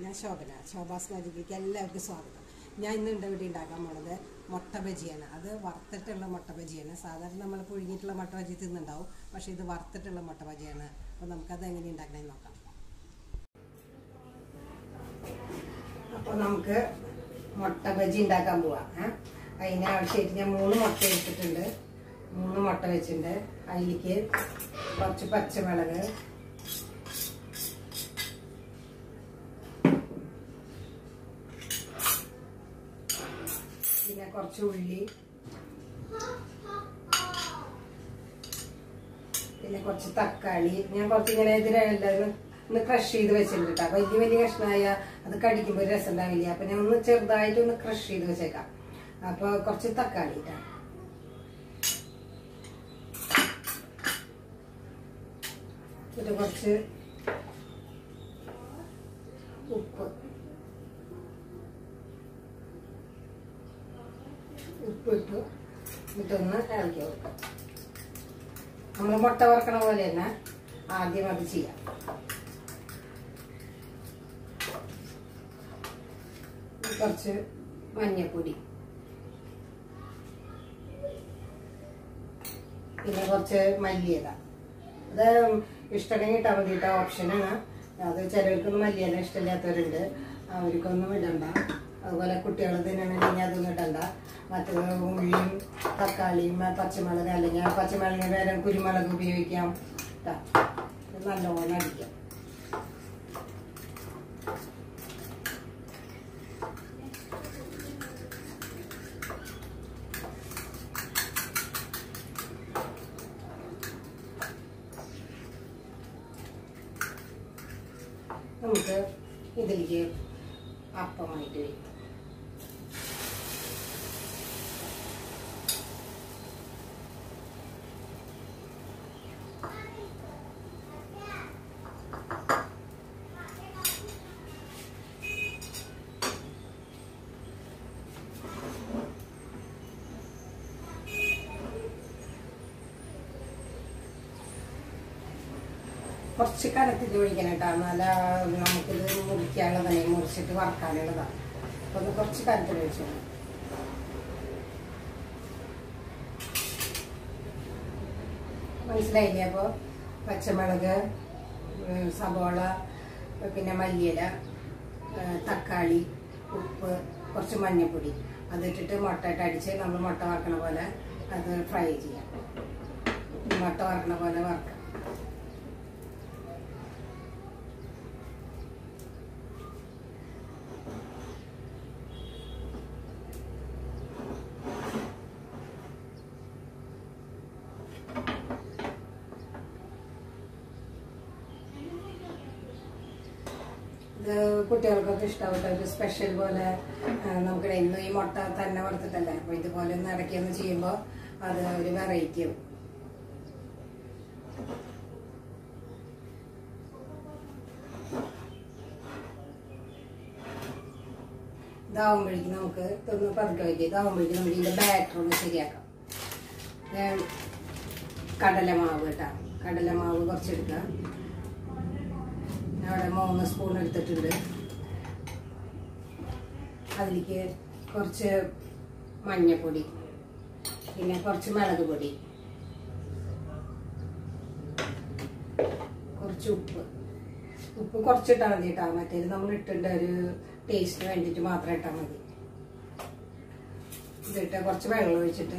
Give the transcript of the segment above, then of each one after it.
ഞാൻ ശോഭാസ് മാജിക്കിലേക്ക് എല്ലാവർക്കും സ്വാഗതം. ഞാൻ ഇന്ന് ഇവിടെ ഉണ്ടാക്കാൻ പോണത് മുട്ട ബജിയാണ്. അത് വറുത്തിട്ടുള്ള മുട്ട ബജിയാണ്. സാധാരണ നമ്മൾ പുഴുങ്ങിയിട്ടുള്ള മുട്ട ബജി തിന്നുണ്ടാവും, പക്ഷേ ഇത് വറുത്തിട്ടുള്ള മുട്ട ബജിയാണ്. അപ്പോൾ നമുക്കത് എങ്ങനെ ഉണ്ടാക്കണമെന്ന് നോക്കാം. അപ്പോൾ നമുക്ക് മുട്ട ബജി ഉണ്ടാക്കാൻ പോവാം. അതിനാവശ്യമായിട്ട് ഞാൻ 3 മുട്ട എടുത്തിട്ടുണ്ട്. 3 മുട്ട വെച്ചിട്ടുണ്ട്. അതിലേക്ക് കുറച്ച് പച്ചമുളക്, പിന്നെ കുറച്ച് ഉള്ളി, പിന്നെ കുറച്ച് തക്കാളി. ഞാൻ കുറച്ച് ഇങ്ങനെ ഇതിലെല്ലാം ഒന്ന് ക്രഷ് ചെയ്ത് വെച്ചിട്ടുണ്ട് കേട്ടോ. വലിയ വലിയ കഷ്ണമായ അത് കടിക്കുമ്പോൾ ഒരു രസം ഉണ്ടാവില്ല. അപ്പൊ ഞാൻ ഒന്ന് ചെറുതായിട്ട് ഒന്ന് ക്രഷ് ചെയ്ത് വെച്ചേക്കാം. അപ്പൊ കുറച്ച് തക്കാളി ഇട്ടാ, പിന്നെ കുറച്ച് ഉപ്പ് ഇട്ടു എന്നിട്ടൊന്ന് ഇളക്കി കൊടുക്കാം. നമ്മൾ മുട്ട വറക്കണ പോലെ തന്നെ ആദ്യം അത് ചെയ്യാം. കുറച്ച് മഞ്ഞപ്പൊടി, പിന്നെ കുറച്ച് മല്ലിയില. അത് ഇഷ്ടമുണ്ടെങ്കിൽ ഇട്ടാൽ മതി കേട്ടോ, ഓപ്ഷനാണ്. അത് ചിലവർക്കൊന്നും മല്ലിയില ഇഷ്ടമില്ലാത്തവരുണ്ട്, അവർക്കൊന്നും ഇടണ്ട. അതുപോലെ കുട്ടികൾ തിന്നണമെങ്കിൽ അതൊന്നും ഇടണ്ട. മറ്റേ ഉള്ളിയും തക്കാളിയും പച്ചമുളക്, അല്ലെങ്കിൽ പച്ചമുളകിന് പകരം കുരുമുളക് ഉപയോഗിക്കാം. നല്ലോണം അടിക്കാം. നമുക്ക് ഇതിലേക്ക് അപ്പമായിട്ട് വയ്ക്കാം. കുറച്ച് കനത്തിൽ ഒഴിക്കണം കേട്ടോ, നല്ല നമുക്കിത് മുറിക്കാനുള്ളതല്ലേ, മുറിച്ചിട്ട് വറക്കാനുള്ളതാണ്. അപ്പൊ ഒന്ന് കുറച്ച് കനത്തിൽ ഒഴിച്ചു. മനസ്സിലായില്ലേ? അപ്പോൾ പച്ചമുളക്, സബോള, പിന്നെ മല്ലിയില, തക്കാളി, ഉപ്പ്, കുറച്ച് മഞ്ഞൾപ്പൊടി, അതിട്ടിട്ട് മുട്ടയിട്ട് അടിച്ച് നമ്മൾ മുട്ട വറക്കണ പോലെ അത് ഫ്രൈ ചെയ്യാം. മുട്ട വറക്കണ പോലെ വറക്കാം. ഇത് കുട്ടികൾക്കൊക്കെ ഇഷ്ടപ്പെട്ട ഒരു സ്പെഷ്യൽ പോലെ നമുക്ക് ഇന്നും ഈ മുട്ട തന്നെ വറുത്തിട്ടല്ലേ, അപ്പൊ ഇതുപോലെ ഒന്ന് ഇടയ്ക്കൊന്ന് ചെയ്യുമ്പോൾ അത് ഒരു വെറൈറ്റി ആവും. ഇതാവുമ്പോഴേക്കും നമുക്ക് ഇതൊന്ന് പതുക്കെ വയ്ക്കുക. ഇതാവുമ്പോഴേക്കും നമ്മൾ ഇതിന്റെ ബാറ്റർ ഒന്ന് ശരിയാക്കാം. കടലമാവ് കേട്ടോ, കടലമാവ് കുറച്ചെടുക്കുക. അവിടെ 3 സ്പൂൺ എടുത്തിട്ടുണ്ട്. അതിലേക്ക് കുറച്ച് മഞ്ഞൾപ്പൊടി, പിന്നെ കുറച്ച് മുളക് പൊടി, കുറച്ച് ഉപ്പ് കുറച്ചിട്ടാൽ മതി കേട്ടോ. മറ്റേത് നമ്മൾ ഇട്ടിട്ട് ഒരു ടേസ്റ്റിന് വേണ്ടിയിട്ട് മാത്രം ഇട്ടാൽ മതി. ഇതിട്ട് കുറച്ച് വെള്ളം ഒഴിച്ചിട്ട്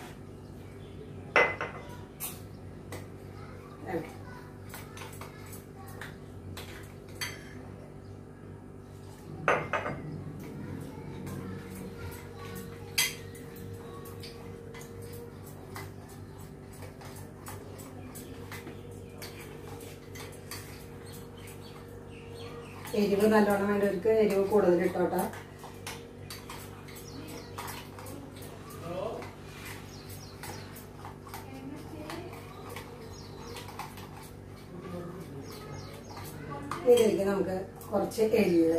എരിവ് നല്ലോണം വേണ്ടവർക്ക് എരിവ് കൂടുതൽ ഇട്ടോട്ടെ. ഇതിലേക്ക് നമുക്ക് കുറച്ച് എള്ള്,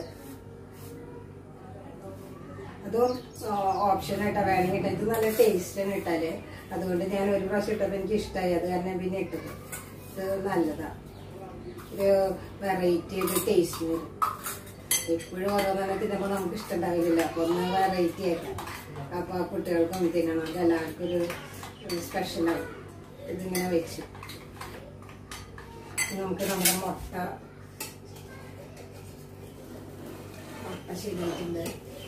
അതും ഓപ്ഷനായിട്ടാ, വേണമെങ്കിൽ ഇത് നല്ല ടേസ്റ്റാണ് ഇട്ടാല്. അതുകൊണ്ട് ഞാൻ ഒരു പ്രാവശ്യം ഇട്ടപ്പോൾ എനിക്ക് ഇഷ്ടമായി, അത് കാരണം പിന്നെ ഇട്ടത്. ഇത് നല്ലതാണ്, ഒരു വെറൈറ്റി ഒരു ടേസ്റ്റ് വരും. എപ്പോഴും ഓരോന്നെ തിന്നുമ്പോൾ നമുക്ക് ഇഷ്ടമുണ്ടാവില്ല. അപ്പോൾ ഒന്ന് വെറൈറ്റി ആയിരിക്കും. അപ്പോൾ കുട്ടികൾക്കൊന്നും തിന്നണം, അത് എല്ലാവർക്കും ഒരു സ്പെഷ്യലാവും. ഇതിങ്ങനെ വെച്ച് നമുക്ക് നമ്മുടെ മുട്ട ശരിയായിട്ടുണ്ട്.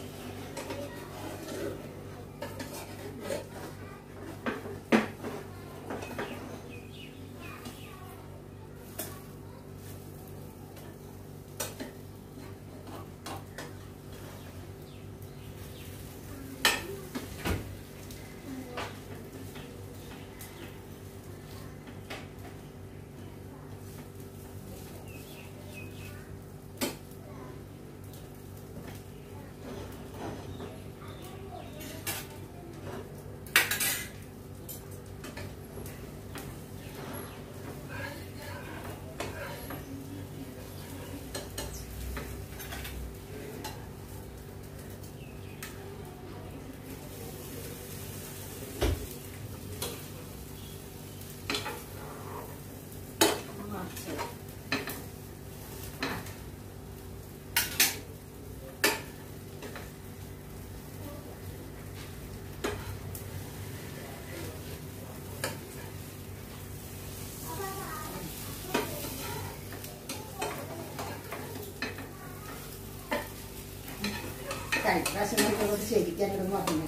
കഴിഞ്ഞ പ്രാവശ്യം നമുക്കോട് ശരിക്കാൻ ഇടുന്നു പറഞ്ഞു.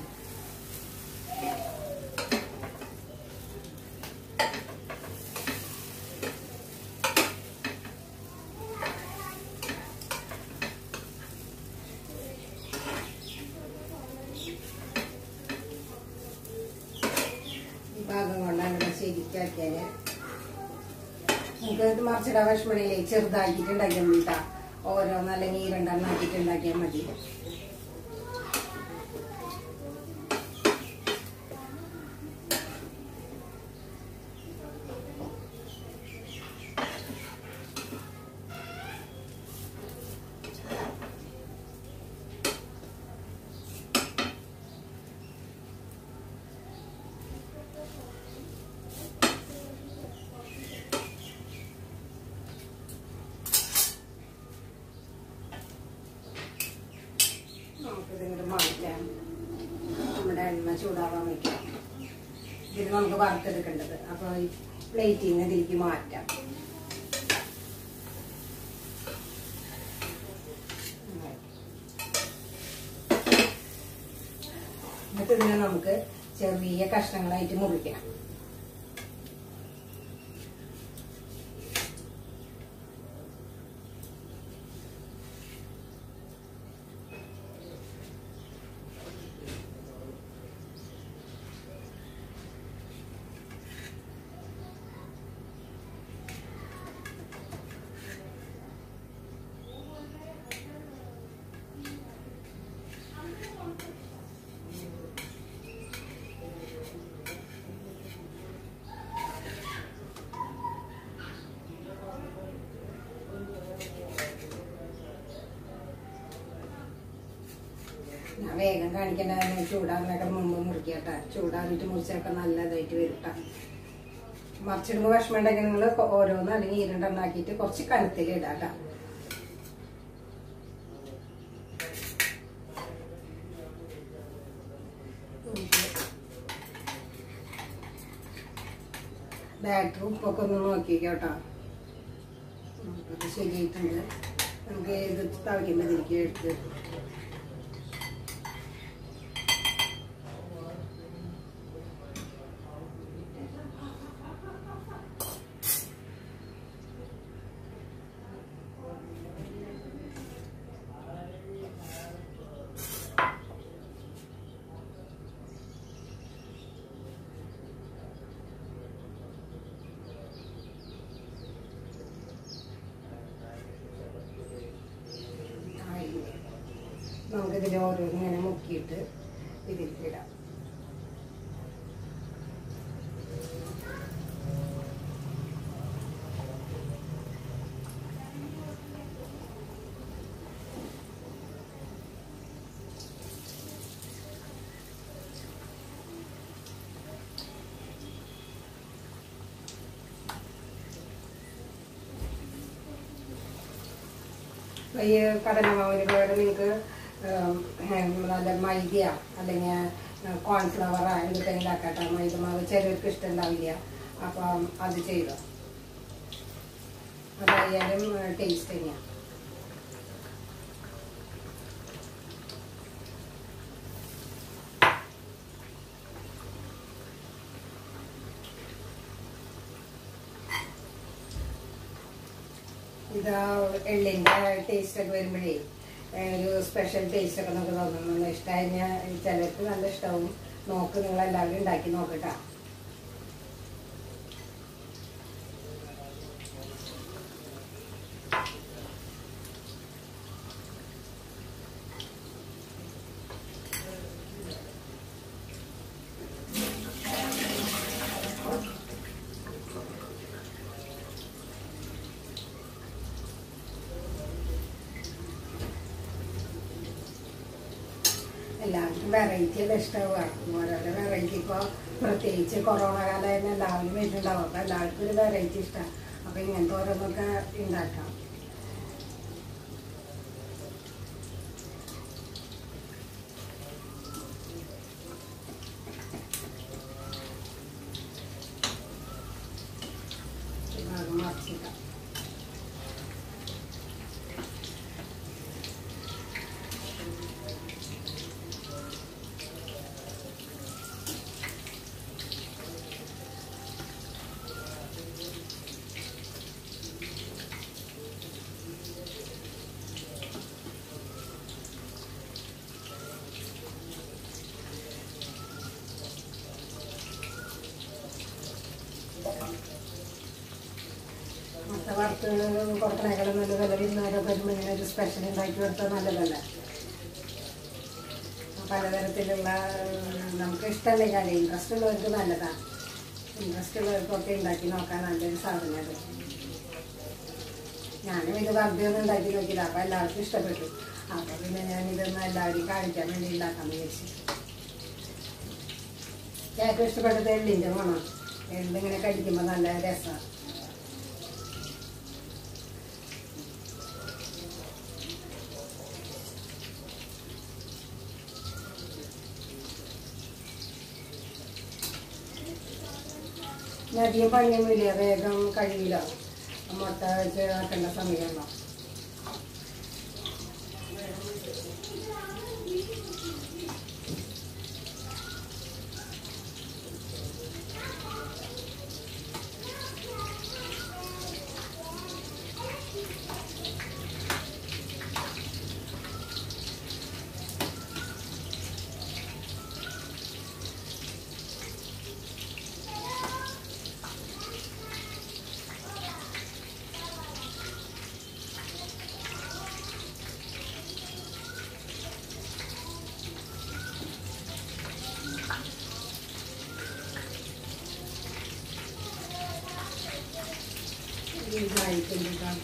ഈ ഭാഗം കൊണ്ടാണ് ഇവിടെ ശരിക്കാക്കിയാല് നമുക്ക് മറിച്ചിടാൻ വിഷമണിയില്ലേ ചെറുതാക്കിയിട്ട് ഉണ്ടാക്കിയാൽ മതിട്ടാ. ഓരോന്ന് അല്ലെങ്കിൽ 2 എണ്ണം ആക്കിയിട്ട് ഉണ്ടാക്കിയാൽ മതി. നമുക്കിതിങ്ങോട്ട് മാറ്റാം. നമ്മുടെ എണ്ണ ചൂടാവാൻ വയ്ക്കാം. ഇതിന് നമുക്ക് വറുത്തെടുക്കേണ്ടത്. അപ്പോൾ ഈ പ്ലേറ്റിൽ നിന്ന് ഇതിലേക്ക് മാറ്റാം. എന്നിട്ട് ഇതിനെ നമുക്ക് ചെറിയ കഷ്ണങ്ങളായിട്ട് മുറിക്കണം. ഞാൻ വേഗം കാണിക്കേണ്ട ചൂടാറിനൊക്കെ മുമ്പ് മുറിക്കട്ടെ. ചൂടാറിയിട്ട് മുറിച്ചൊക്കെ നല്ലതായിട്ട് വരട്ടെ. മറിച്ചിടുമ്പോൾ വിഷമം ഉണ്ടെങ്കിൽ നിങ്ങൾ ഓരോന്ന് അല്ലെങ്കിൽ 2 എണ്ണം ആക്കിയിട്ട് കുറച്ച് കനത്തിൽ ഇടാട്ടാ. ബാറ്ററി ഉപ്പൊക്കെ ഒന്ന് നോക്കിക്കോട്ടോ. അത് ശരിയായിട്ടുണ്ട്. നമുക്ക് ഇത് തവയ്ക്കുമ്പോൾ ഇതിലേക്ക് എടുത്ത് നമുക്കിതിൽ ഓരോന്നിങ്ങനെ മുക്കിയിട്ട് ഇതിലേക്ക് ഇടാം. ഈ കടലമാവിന് പകരം നിങ്ങൾക്ക് നല്ല മൈദ അല്ലെങ്കിൽ കോൺഫ്ലവർ എന്തെങ്കിലും ആക്കട്ടെ. മൈദമാവ് ചിലർക്ക് ഇഷ്ടമുണ്ടാവില്ല, അപ്പം അത് ചെയ്തോ. അതായാലും ടേസ്റ്റ് തന്നെയാണ്. ഇത് എള്ളിൻ്റെ ടേസ്റ്റൊക്കെ വരുമ്പോഴേ ഒരു സ്പെഷ്യൽ ടേസ്റ്റൊക്കെ നമുക്ക് തോന്നുന്നു. ഇഷ്ടമായി കഴിഞ്ഞാൽ ചിലർക്ക് നല്ല ഇഷ്ടമാവും. നോക്ക്, നിങ്ങളെല്ലാവരും ഉണ്ടാക്കി നോക്കട്ടാ. എല്ലാവർക്കും വെറൈറ്റി എല്ലാം ഇഷ്ടമാവുക. ഓരോരോ വെറൈറ്റി ഇപ്പോൾ പ്രത്യേകിച്ച് കൊറോണ കാലമായിരുന്നു എല്ലാവരും വരുന്നുണ്ടാവും. അപ്പോൾ എല്ലാവർക്കും ഒരു വെറൈറ്റി ഇഷ്ടമാണ്. അപ്പോൾ ഇങ്ങനത്തെ ഓരോന്നൊക്കെ ഉണ്ടാക്കാം. മറിച്ചിട്ടാം. മുട്ട വറുത്ത് കൊടുക്കണേക്കാളും നല്ല വില വിരുന്നേരൊക്കെ വരുമ്പോൾ ഇങ്ങനെ ഒരു സ്പെഷ്യൽ ഉണ്ടാക്കി കൊടുത്താൽ നല്ലതല്ല. പലതരത്തിലുള്ള നമുക്ക് ഇഷ്ടമല്ലെങ്കിൽ ഇൻട്രസ്റ്റ് ഉള്ളവർക്ക് നല്ലതാണ്. ഇൻട്രസ്റ്റ് ഉള്ളവർക്കൊക്കെ ഉണ്ടാക്കി നോക്കാൻ നല്ലൊരു സാധനമാണ്. ഞാനും ഇത് വെറുതെ ഒന്നും ഉണ്ടാക്കി നോക്കിയില്ല. അപ്പോൾ എല്ലാവർക്കും ഇഷ്ടപ്പെട്ടു. അപ്പോൾ പിന്നെ ഞാനിതൊന്ന് എല്ലാവരും കാണിക്കാൻ വേണ്ടി ഉണ്ടാക്കാമെന്ന് വിചാരിച്ചു. ഏറ്റവും ഇഷ്ടപ്പെട്ടത് എള്ളിൻ്റെ മണം. എള്ളിങ്ങനെ കടിക്കുമ്പോൾ നല്ല രസമാണ്. അധികം പണിയൊന്നുമില്ല, വേഗം കഴിയില്ല. മുട്ട വെച്ച് ആക്കേണ്ട സമയമുണ്ടോ. ഇതായിട്ടുണ്ട്.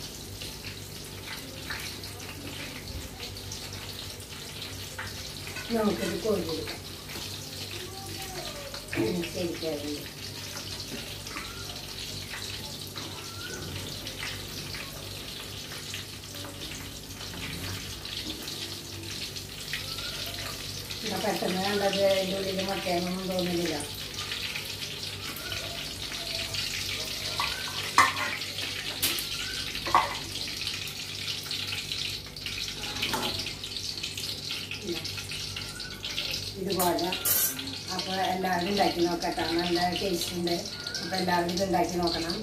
നമുക്കത് കോഴി കൊടുക്കാം. ശരിക്കാറില്ല. പെട്ടെന്ന് കണ്ടത് അതിൻ്റെ ഉള്ളിൽ മുട്ടയൊന്നും തോന്നുന്നില്ല. ഇതുപോലെ അപ്പോൾ എല്ലാവരും ഉണ്ടാക്കി നോക്കട്ടെ. നല്ല ടേസ്റ്റ് ഉണ്ട്. അപ്പോൾ എല്ലാവരും ഇത് ഉണ്ടാക്കി നോക്കണം.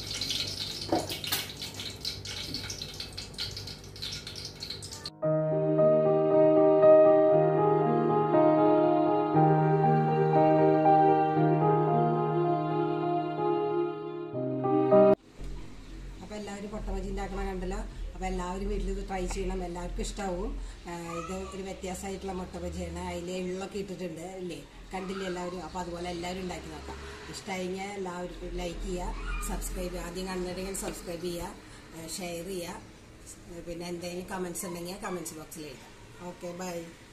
അപ്പോൾ എല്ലാവരും മുട്ട ബജി ഉണ്ടാക്കണം കണ്ടല്ലോ. അപ്പോൾ എല്ലാവരും വീട്ടിൽ ഇത് ട്രൈ ചെയ്യണം. എല്ലാവർക്കും ഇഷ്ടമാവും. ഇത് ഒരു വ്യത്യാസമായിട്ടുള്ള മുട്ട ബജിയാണ്. അതിൽ എള്ളൊക്കെ ഇട്ടിട്ടുണ്ട് അല്ലേ, കണ്ടില്ലേ എല്ലാവരും. അപ്പോൾ അതുപോലെ എല്ലാവരും ഉണ്ടാക്കി നോക്കാം. ഇഷ്ടമായെങ്കിൽ എല്ലാവർക്കും ലൈക്ക് ചെയ്യുക, സബ്സ്ക്രൈബ് ചെയ്യുക. ആദ്യം കണ്ടിട്ടുണ്ടെങ്കിൽ സബ്സ്ക്രൈബ് ചെയ്യുക, ഷെയർ ചെയ്യുക. പിന്നെ എന്തെങ്കിലും കമൻസ് ഉണ്ടെങ്കിൽ കമൻസ് ബോക്സിൽ എഴുതാം. Okay, by.